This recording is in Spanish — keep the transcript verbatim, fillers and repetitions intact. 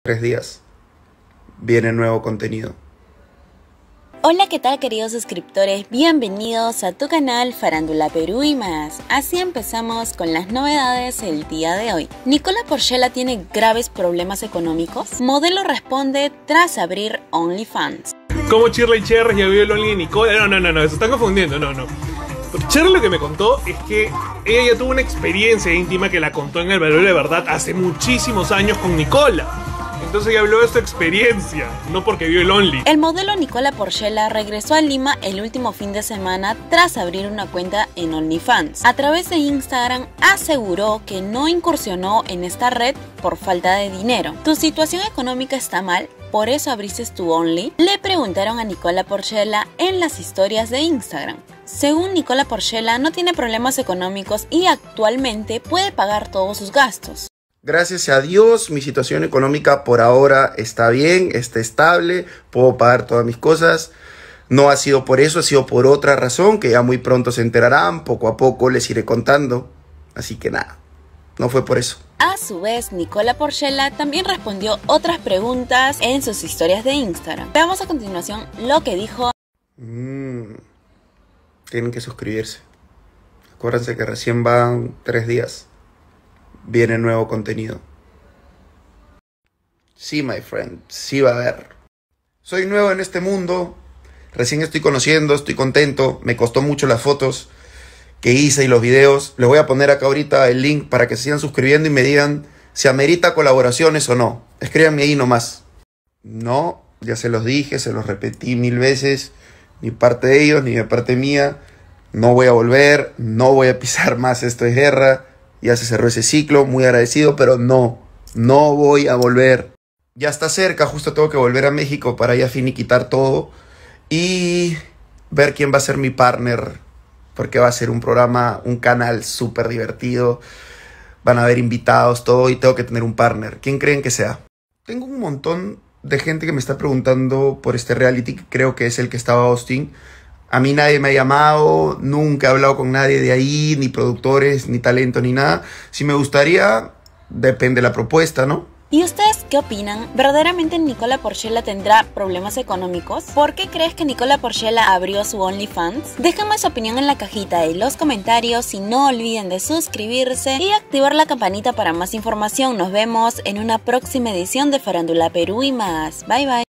Tres días. Viene nuevo contenido. Hola, ¿qué tal, queridos suscriptores? Bienvenidos a tu canal Farándula Perú y más. Así empezamos con las novedades el día de hoy. Nicola Porchela tiene graves problemas económicos. Modelo responde tras abrir OnlyFans. ¿Cómo Shirley Cherry ya vio el Only de Nicola? No, no, no, no, se están confundiendo, no, no. Shirley lo que me contó es que ella ya tuvo una experiencia íntima que la contó en El Valor de Verdad hace muchísimos años con Nicola. Entonces ella habló de su experiencia, no porque vio el Only. El modelo Nicola Porchela regresó a Lima el último fin de semana tras abrir una cuenta en OnlyFans. A través de Instagram aseguró que no incursionó en esta red por falta de dinero. ¿Tu situación económica está mal? ¿Por eso abriste tu Only? Le preguntaron a Nicola Porchela en las historias de Instagram. Según Nicola Porchela, no tiene problemas económicos y actualmente puede pagar todos sus gastos. Gracias a Dios, mi situación económica por ahora está bien, está estable, puedo pagar todas mis cosas. No ha sido por eso, ha sido por otra razón que ya muy pronto se enterarán, poco a poco les iré contando. Así que nada, no fue por eso. A su vez, Nicola Porchela también respondió otras preguntas en sus historias de Instagram. Veamos a continuación lo que dijo. Mm, tienen que suscribirse. Acuérdense que recién van tres días. Viene nuevo contenido. Sí, my friend, sí va a haber. Soy nuevo en este mundo, recién estoy conociendo, estoy contento, me costó mucho las fotos que hice y los videos. Les voy a poner acá ahorita el link para que se sigan suscribiendo y me digan si amerita colaboraciones o no. Escríbanme ahí nomás. No, ya se los dije, se los repetí mil veces, ni parte de ellos, ni de parte mía. No voy a volver, no voy a pisar más, esto es guerra. Ya se cerró ese ciclo, muy agradecido, pero no, no voy a volver. Ya está cerca, justo tengo que volver a México para ya finiquitar todo y ver quién va a ser mi partner, porque va a ser un programa, un canal súper divertido, van a haber invitados, todo, y tengo que tener un partner. ¿Quién creen que sea? Tengo un montón de gente que me está preguntando por este reality, que creo que es el que estaba Austin. A mí nadie me ha llamado, nunca he hablado con nadie de ahí, ni productores, ni talento, ni nada. Si me gustaría, depende de la propuesta, ¿no? ¿Y ustedes qué opinan? ¿Verdaderamente Nicola Porchela tendrá problemas económicos? ¿Por qué crees que Nicola Porchela abrió su OnlyFans? Déjame su opinión en la cajita de los comentarios y no olviden de suscribirse y activar la campanita para más información. Nos vemos en una próxima edición de Farándula Perú y más. Bye bye.